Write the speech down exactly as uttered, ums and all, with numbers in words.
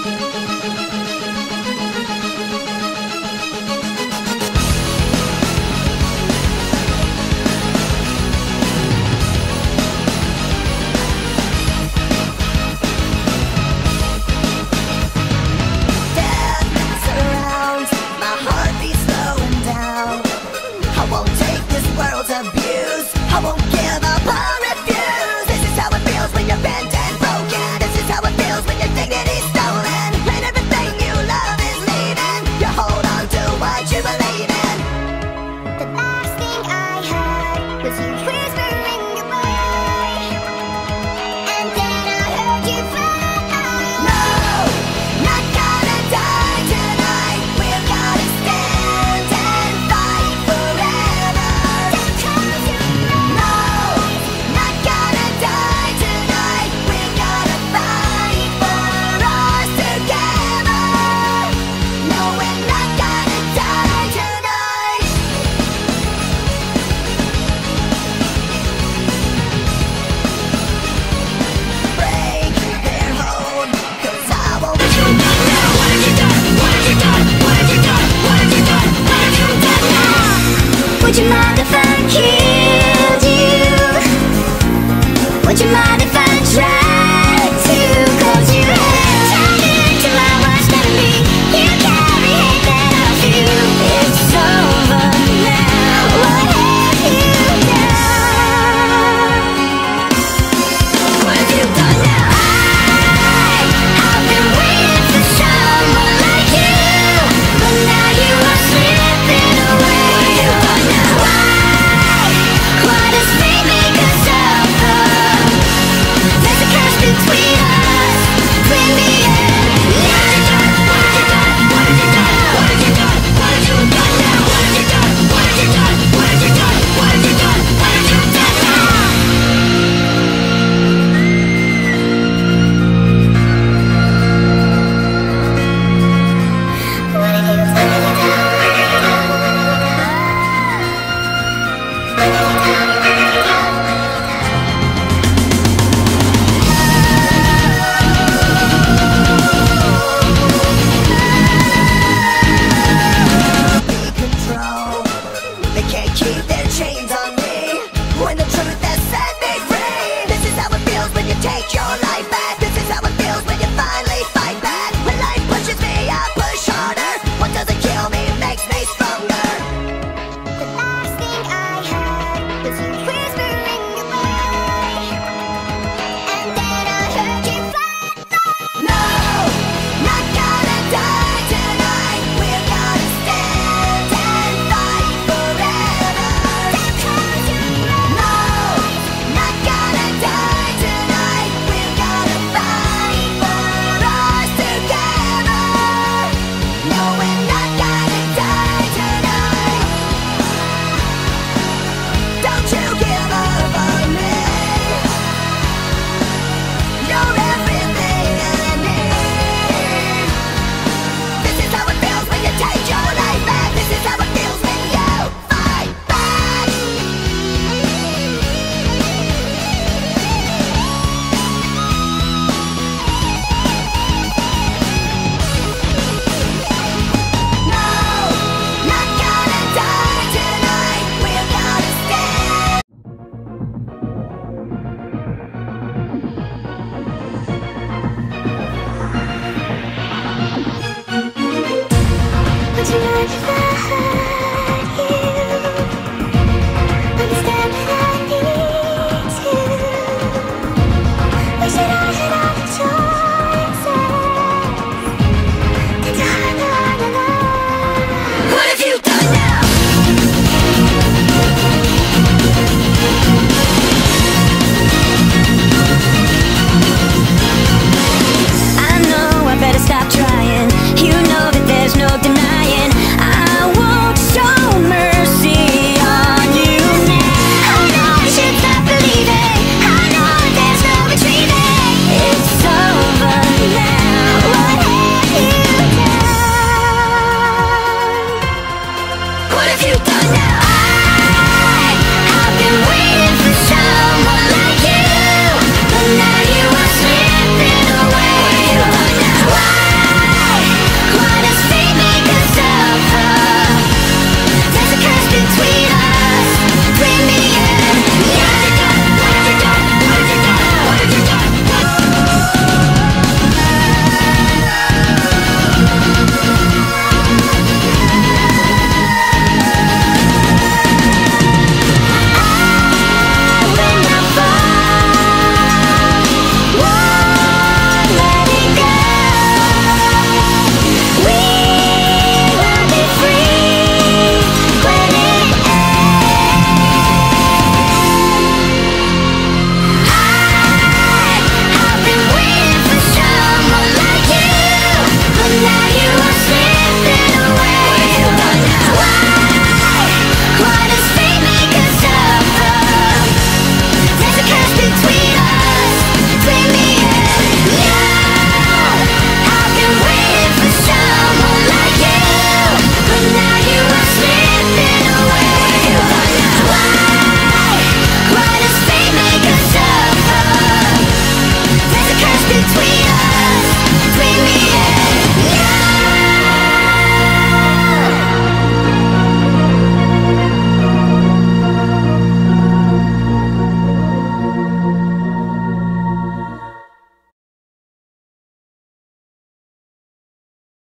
Abuse. I won't give up or refuse. This is how it feels when you're bent and broken. This is how it feels when your dignity's stolen, and everything you love is leaving. You hold on to what you believe in. The last thing I heard was you whispering goodbye, and then I heard you fly. No, not gonna die tonight. We've gotta stand and fight forever. No, not gonna die tonight. We've gotta fight for us together. No, we're not gonna die tonight. Break their hold, 'cause I won't. What have you done now? What have you done? What have you done? What have you done? What have you done? What have you done now? Would you mind if I killed you? Would you mind if I tried to close you? Turned into my worst enemy. You carry hate that I feel. It's over now. What have you done? What have you done now? I, I've been waiting for someone like you, but now you are slipping away. What have you done now? Why? Why does fate make us suffer? There's a curse between us, between me and you. What have you done? What have you done? What have you done? What have you done now? What have you done? What have you done? What have you done? What have you done? What have you done now? What have you done? Be control. They can't keep their chains